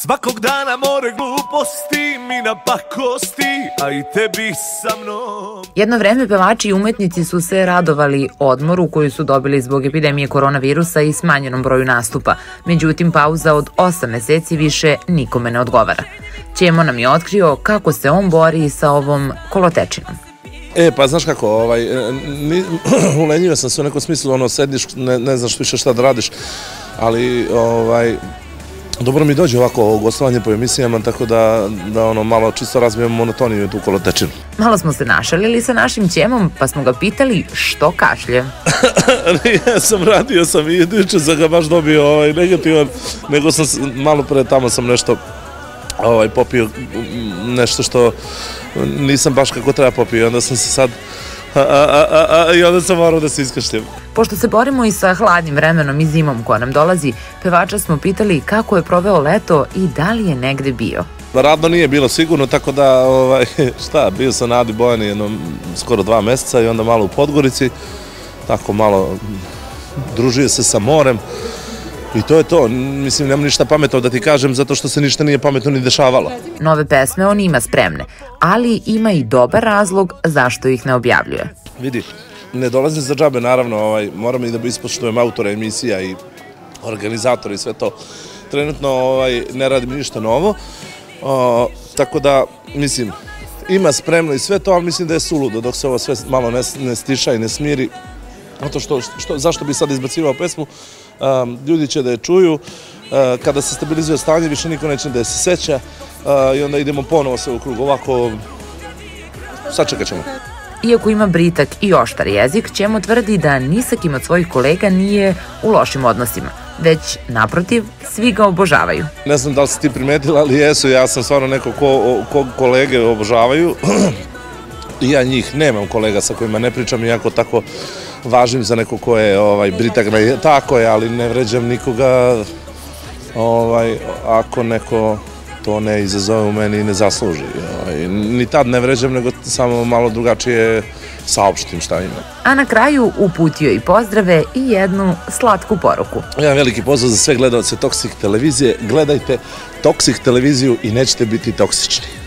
Svakog dana more gluposti mi na pakosti, a i tebi sa mnom. Jedno vreme pevači i umetnici su se radovali odmoru koju su dobili zbog epidemije koronavirusa i smanjenom broju nastupa. Međutim, pauza od 8 meseci više nikome ne odgovara. Ćemo nam je otkrio kako se on bori sa ovom kolotečinom. Pa znaš kako, ulenjio sam se u nekom smislu, sediš, ne znaš više šta da radiš, ali dobro mi dođe ovako gostovanje po emisijama, tako da malo čisto razbijem monotoniju tu kolotečinu. Malo smo se našalili sa našim Ćemom, pa smo ga pitali što kašlje. Radio sam i juče sam ga baš dobio negativan, nego sam malo pre tamo sam nešto popio, nešto što nisam baš kako treba popio, onda sam se sad i onda sam morao da se iskašljem. Pošto se borimo i sa hladnim vremenom i zimom koja nam dolazi, pevača smo pitali kako je proveo leto i da li je negde bio. Radno nije bilo sigurno, tako da, bio sam na Adi Bojani jedno skoro 2 meseca i onda malo u Podgorici, tako malo družio se sa morem. I to je to, mislim, nema ništa pametno da ti kažem, zato što se ništa nije pametno ni dešavalo. Nove pesme on ima spremne, ali ima i dobar razlog zašto ih ne objavljuje. Vidi, ne dolazim za džabe, naravno, moram i da ispoštujem autora emisija i organizatora i sve to. Trenutno ne radim ništa novo, tako da, mislim, ima spremno i sve to, ali mislim da je suludo dok se ovo sve malo ne stiša i ne smiri. Zašto bi sad izbacivao pesmu? Ljudi će da je čuju, kada se stabilizuje stanje više niko neće da je se seća i onda idemo ponovo sve u krug, ovako sačekat ćemo. Iako ima britak i oštar jezik, Ćemo tvrdi da ni sa kim od svojih kolega nije u lošim odnosima, već naprotiv, svi ga obožavaju. Ne znam da li si ti primetila, ali jesu, ja sam stvarno neko ko kolege obožavaju. Ja njih nemam kolega sa kojima ne pričam, iako tako važim za neko ko je britak, tako je, ali ne vređam nikoga ako neko to ne izazove u meni i ne zasluži. Ni tad ne vređam, nego samo malo drugačije saopštim šta ima. A na kraju uputio i pozdrave i jednu slatku poruku. Jedan veliki pozdrav za sve gledalce Toksik televizije. Gledajte Toksik televiziju i nećete biti toksični.